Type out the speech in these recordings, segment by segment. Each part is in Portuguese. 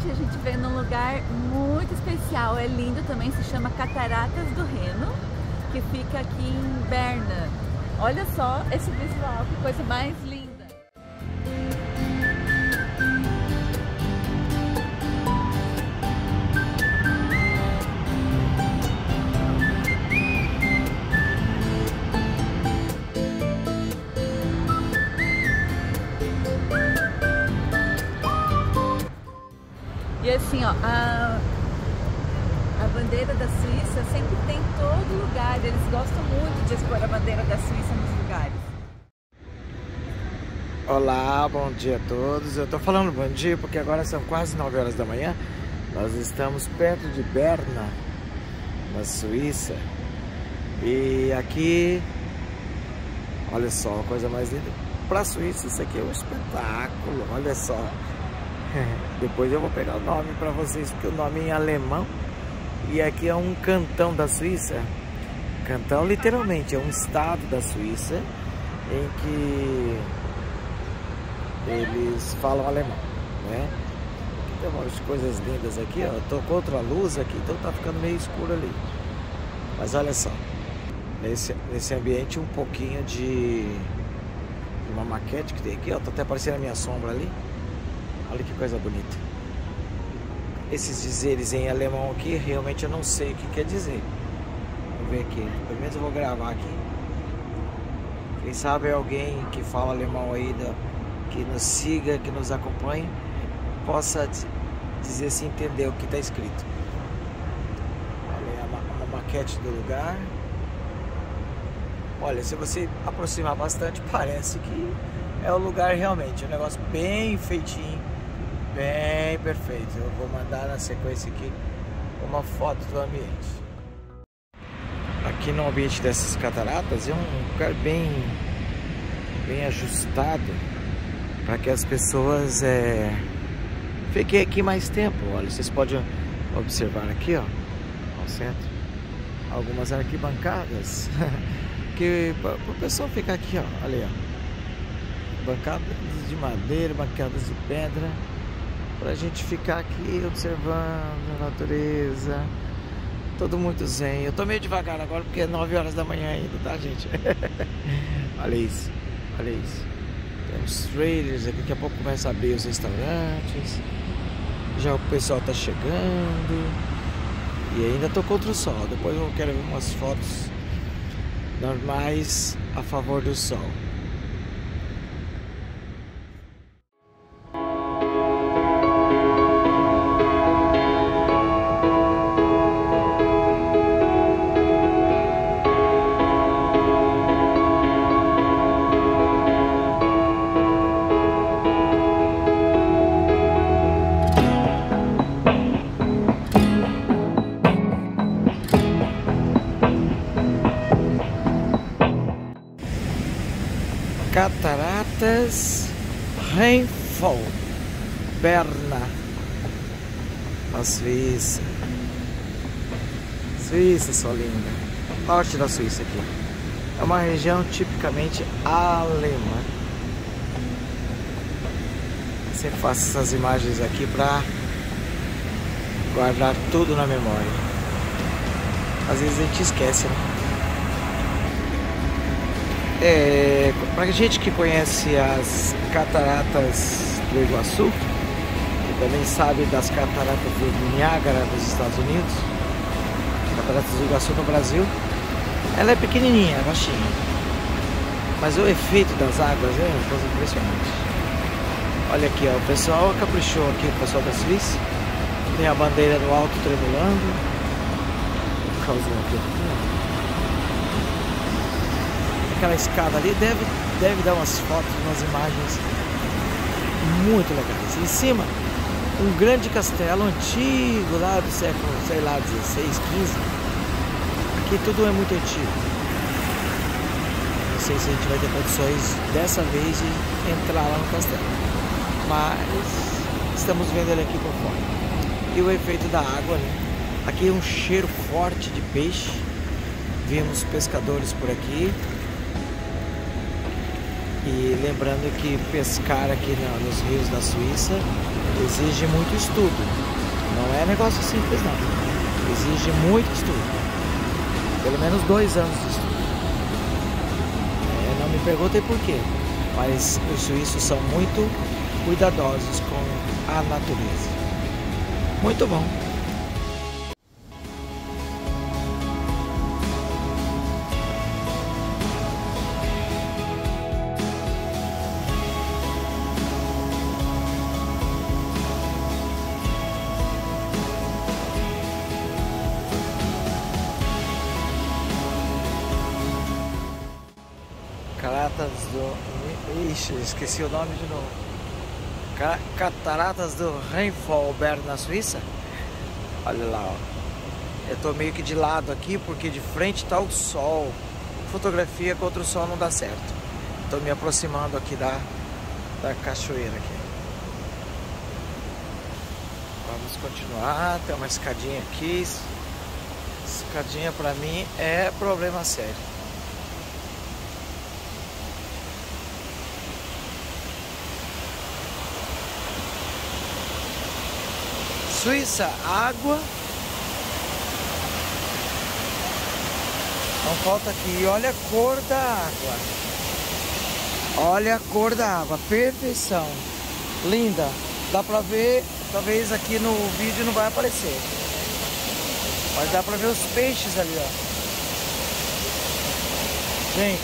hoje a gente veio num lugar muito especial, é lindo também, se chama Cataratas do Reno, que fica aqui em Berna. Olha só esse visual, que coisa mais linda! E assim, ó, a bandeira da Suíça sempre tem em todo lugar, eles gostam muito de expor a bandeira da Suíça nos lugares. Olá, bom dia a todos. Eu tô falando bom dia porque agora são quase 9 horas da manhã. Nós estamos perto de Berna, na Suíça. E aqui, olha só, a coisa mais linda. Para a Suíça, isso aqui é um espetáculo, olha só. Depois eu vou pegar o nome para vocês, porque o nome é em alemão. E aqui é um cantão da Suíça. Cantão literalmente, é um estado da Suíça em que eles falam alemão, né? Tem umas coisas lindas aqui, ó. Eu tô contra a luz aqui, então tá ficando meio escuro ali. Mas olha só, nesse ambiente um pouquinho de uma maquete que tem aqui, ó. Tá até aparecendo a minha sombra ali. Olha que coisa bonita. Esses dizeres em alemão aqui, realmente eu não sei o que quer dizer. Vamos ver aqui. Pelo menos eu vou gravar aqui. Quem sabe alguém que fala alemão aí, que nos siga, que nos acompanhe, possa dizer se entender o que está escrito. Olha uma maquete do lugar. Olha, se você aproximar bastante, parece que é o lugar realmente. Um negócio bem feitinho. Bem perfeito. Eu vou mandar na sequência aqui uma foto do ambiente. Aqui no ambiente dessas cataratas é um lugar bem ajustado para que as pessoas fiquem aqui mais tempo. Olha, vocês podem observar aqui, ó, ao centro, algumas arquibancadas que para o pessoal ficar aqui, ó, olha aí, ó, bancadas de madeira, bancadas de pedra, pra gente ficar aqui observando a natureza, tudo muito zen. Eu tô meio devagar agora porque é 9 horas da manhã ainda, tá, gente? Olha isso, olha isso. Tem uns trailers aqui, daqui a pouco começa a abrir os restaurantes. Já o pessoal tá chegando. E ainda tô contra o sol. Depois eu quero ver umas fotos normais a favor do sol. Cataratas Rheinfall, Berna, na Suíça. Suíça, só linda. Norte da Suíça aqui. É uma região tipicamente alemã. Sempre faço essas imagens aqui para guardar tudo na memória. Às vezes a gente esquece, né? Para gente que conhece as cataratas do Iguaçu, e também sabe das cataratas do Niágara dos Estados Unidos, cataratas do Iguaçu no Brasil, ela é pequenininha, baixinha, mas o efeito das águas é uma coisa impressionante. Olha aqui, ó, o pessoal caprichou aqui, o pessoal da Suíça, tem a bandeira no alto tremulando, aquela escada ali deve dar umas fotos, umas imagens muito legais. Em cima, um grande castelo antigo lá do século, sei lá, 16, 15. Aqui tudo é muito antigo. Não sei se a gente vai ter condições dessa vez de entrar lá no castelo, mas estamos vendo ele aqui por fora. E o efeito da água, né? Aqui é um cheiro forte de peixe. Vimos pescadores por aqui. E lembrando que pescar aqui nos rios da Suíça exige muito estudo. Não é negócio simples não. Exige muito estudo. Pelo menos 2 anos de estudo. Não me perguntem por quê, mas os suíços são muito cuidadosos com a natureza. Muito bom. Cataratas do... Ixi, esqueci o nome de novo. Cataratas do Rheinfallberg na Suíça. Olha lá, ó. Eu tô meio que de lado aqui porque de frente tá o sol. Fotografia contra o sol não dá certo. Tô me aproximando aqui da cachoeira aqui. Vamos continuar. Tem uma escadinha aqui. Escadinha pra mim é problema sério. Suíça, água. Não falta aqui. Olha a cor da água. Olha a cor da água. Perfeição. Linda. Dá pra ver. Talvez aqui no vídeo não vai aparecer. Mas dá pra ver os peixes ali, ó. Gente.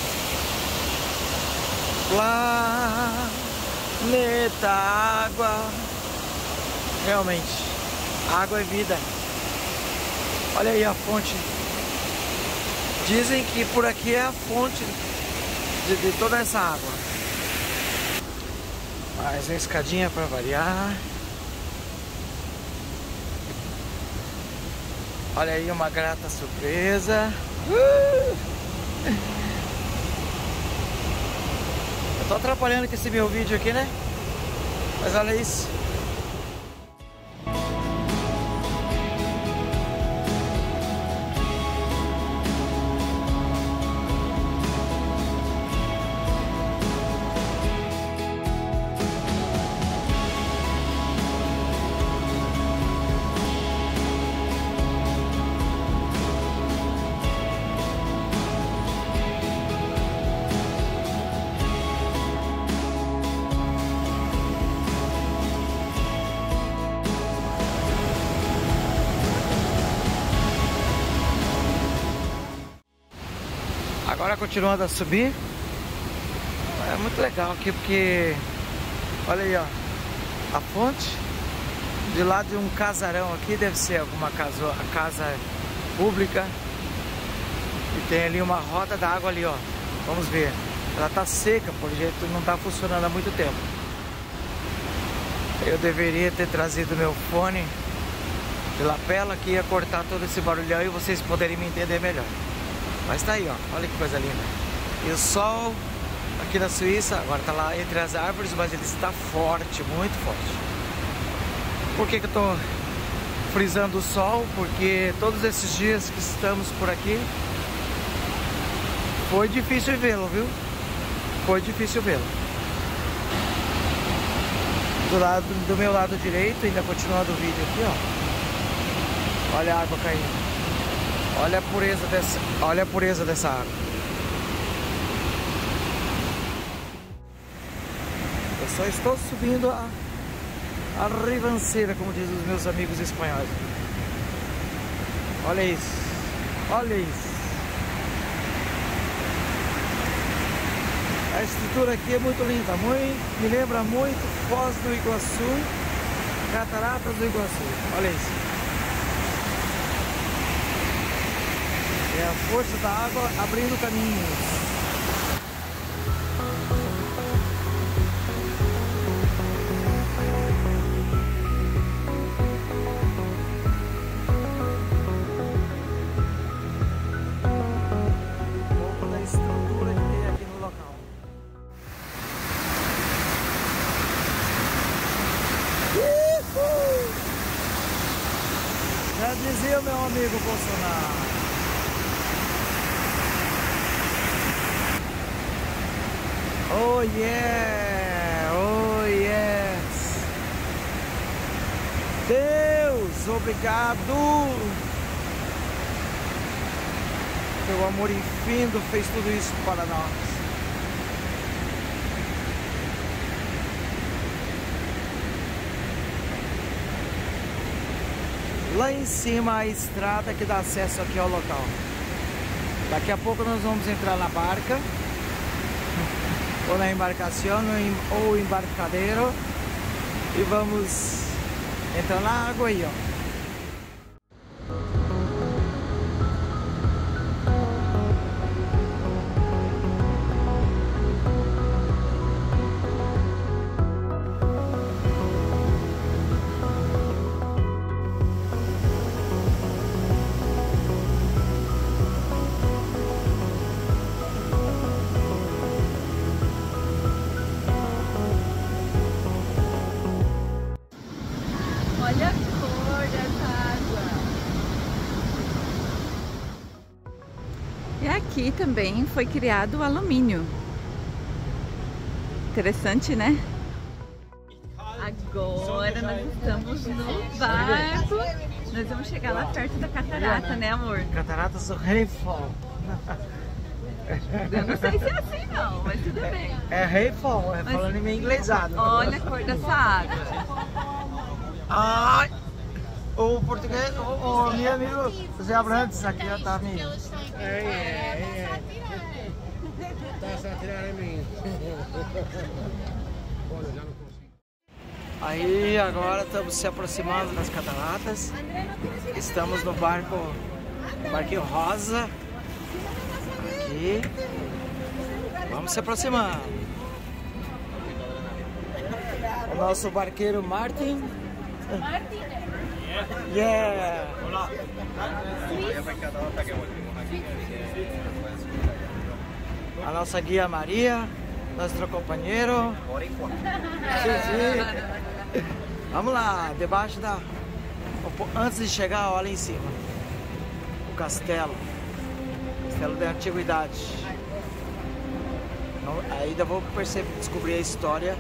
Planeta água. Realmente, água é vida. Olha aí a fonte. Dizem que por aqui é a fonte de toda essa água. Mais uma escadinha para variar. Olha aí uma grata surpresa. Eu tô atrapalhando com esse meu vídeo aqui, né? Mas olha isso. Agora continuando a subir. É muito legal aqui porque olha aí, ó, a fonte. De lado de um casarão aqui, deve ser alguma casa pública. E tem ali uma roda d'água ali, ó. Vamos ver. Ela tá seca, por jeito não tá funcionando há muito tempo. Eu deveria ter trazido meu fone de lapela que ia cortar todo esse barulhão e vocês poderem me entender melhor. Mas tá aí, ó, olha que coisa linda. E o sol aqui na Suíça, agora tá lá entre as árvores, mas ele está forte, muito forte. Por que que eu tô frisando o sol? Porque todos esses dias que estamos por aqui, foi difícil vê-lo, viu? Foi difícil vê-lo. Do meu lado direito, ainda continuando o vídeo aqui, ó. Olha a água caindo. Olha a pureza dessa água. Eu só estou subindo a ribanceira, como dizem os meus amigos espanhóis. Olha isso. Olha isso. A estrutura aqui é muito linda. Me lembra muito Foz do Iguaçu, Cataratas do Iguaçu. Olha isso. É a força da água abrindo caminhos. Um pouco da estrutura que tem aqui no local. Já dizia o meu amigo Bolsonaro. Oh yeah! Oh yes! Deus, obrigado! Teu amor infindo fez tudo isso para nós. Lá em cima a estrada que dá acesso aqui ao local. Daqui a pouco nós vamos entrar na barca, ou na embarcação, ou embarcadeiro, e vamos entrar na água aí, ó. Olha a cor dessa água. E aqui também foi criado o alumínio. Interessante, né? Agora nós estamos no barco. Nós vamos chegar lá perto da catarata, né, amor? Cataratas do Rainfall. Eu não sei se é assim não, mas tudo bem. É Rainfall, é falando em meio inglesado. Olha a cor dessa água. Ai! O português, o meu amigo José Abrantes aqui já tá me... Aí agora estamos se aproximando das cataratas. Estamos no barquinho rosa. Aqui. Vamos se aproximar. O nosso barqueiro Martin. Yeah! A nossa guia Maria, nosso companheiro. Sim. Vamos lá, debaixo da... Antes de chegar, olha em cima. O castelo. Castelo da antiguidade. Ainda vou descobrir a história.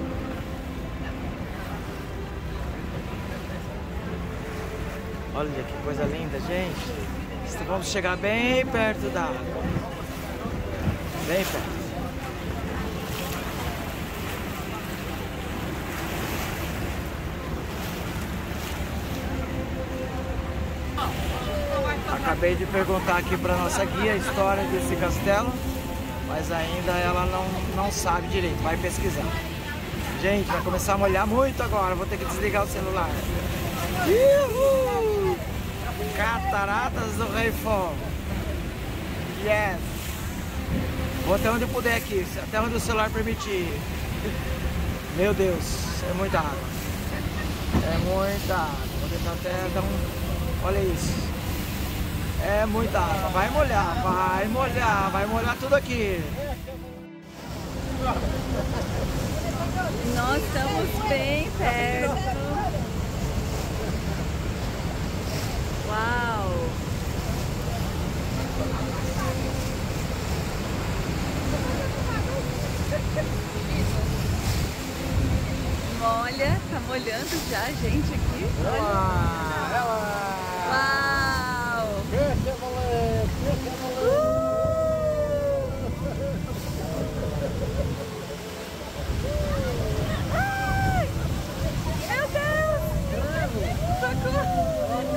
Olha que coisa linda, gente. Vamos chegar bem perto da água. Bem perto. Acabei de perguntar aqui para nossa guia a história desse castelo, mas ainda ela não sabe direito, vai pesquisar. Gente, vai começar a molhar muito agora, vou ter que desligar o celular. Uhul! Cataratas do Rainfall. Yes! Vou até onde eu puder aqui, até onde o celular permitir. Meu Deus, é muita água. É muita água. Vou tentar até dar um... Olha isso. É muita água. Vai molhar tudo aqui. Nós estamos bem perto. Uau! Olha, tá molhando já a gente aqui. Uau! Ai! Meu Deus! Socorro!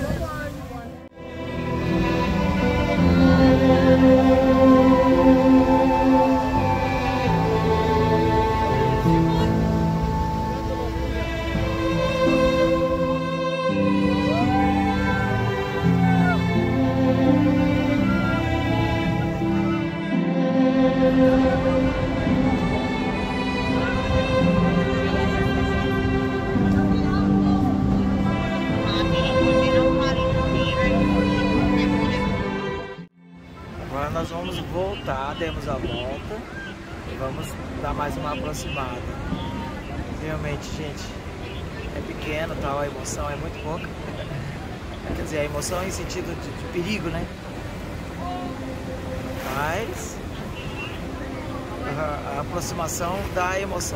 Agora nós vamos voltar, demos a volta e vamos dar mais uma aproximada. Realmente, gente, é pequeno, tal, a emoção é muito pouca. Quer dizer, a emoção em sentido de perigo, né? Mas A aproximação da emoção.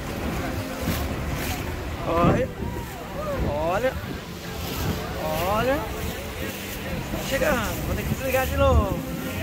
Olha, olha, olha. Tá chegando, vou ter que desligar de novo.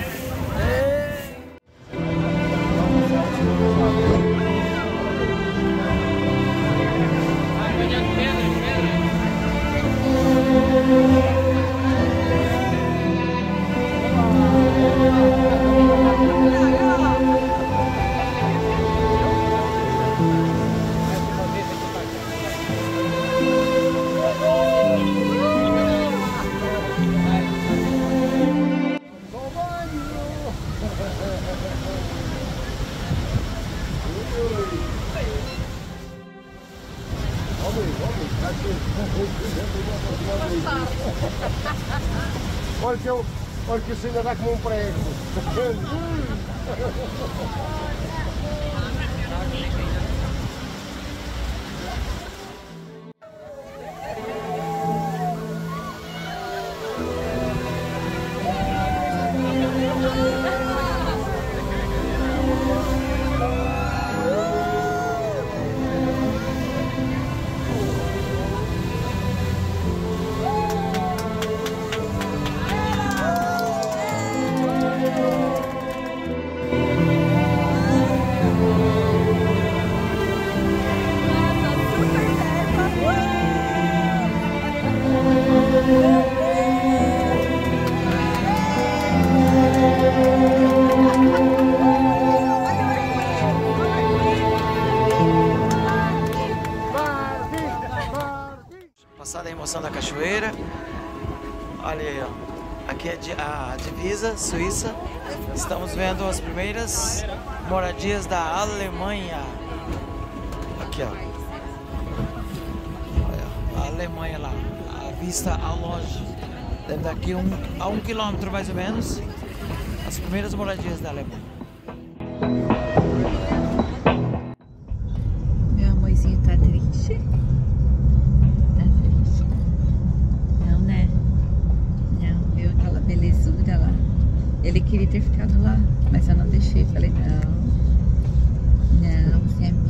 Olha que isso ainda dá como um prego. Passada a emoção da cachoeira. Olha aí, ó. Aqui é a divisa Suíça. Estamos vendo as primeiras moradias da Alemanha. Aqui, ó. Olha, a Alemanha lá, à vista ao longe. Deve daqui a 1 quilômetro mais ou menos. As primeiras moradias da Alemanha. Meu amorzinho tá triste. Aquela belezura lá. Ele queria ter ficado lá, mas eu não deixei. Falei, não, você é